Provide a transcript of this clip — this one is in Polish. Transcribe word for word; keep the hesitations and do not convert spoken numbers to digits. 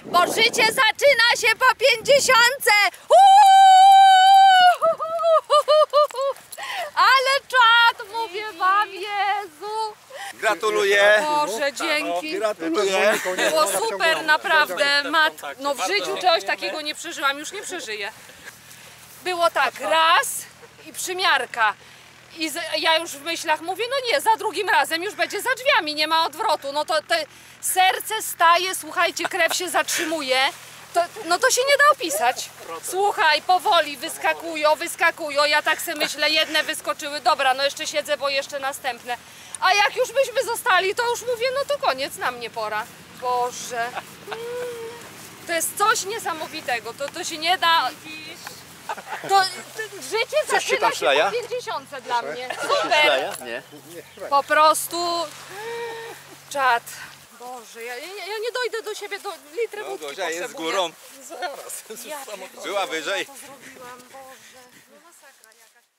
bo życie zaczyna się po pięćdziesiątce. Ale czad, mówię wam, Jezu. Gratuluję. Boże, dzięki. Gratuluję. Było super, naprawdę. Mat... No w życiu czegoś takiego nie przeżyłam, już nie przeżyję. Było tak, raz i przymiarka. I z, ja już w myślach mówię, no nie, za drugim razem już będzie za drzwiami, nie ma odwrotu. No to te serce staje, słuchajcie, krew się zatrzymuje. To, no to się nie da opisać. Słuchaj, powoli wyskakują, wyskakują. Ja tak sobie myślę, jedne wyskoczyły, dobra, no jeszcze siedzę, bo jeszcze następne. A jak już byśmy zostali, to już mówię, no to koniec, na mnie pora. Boże. Mm, to jest coś niesamowitego, to, to się nie da... To, to życie zaczyna się po pięćdziesiątce dla mnie. Super. Nie. Po prostu czad. Boże, ja, ja, ja nie dojdę do siebie, do litry wódki Gosia jest potrzebuję. górą. Ja Była wyżej. to zrobiłam, Boże. No masakra jakaś.